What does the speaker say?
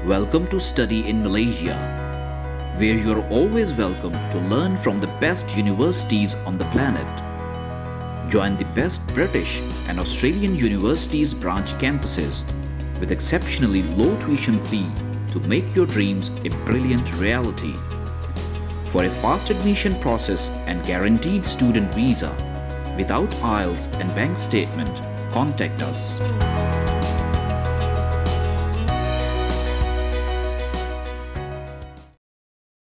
Welcome to Study in Malaysia, where you are always welcome to learn from the best universities on the planet. Join the best British and Australian universities branch campuses with exceptionally low tuition fee to make your dreams a brilliant reality. For a fast admission process and guaranteed student visa, without IELTS and bank statement, contact us.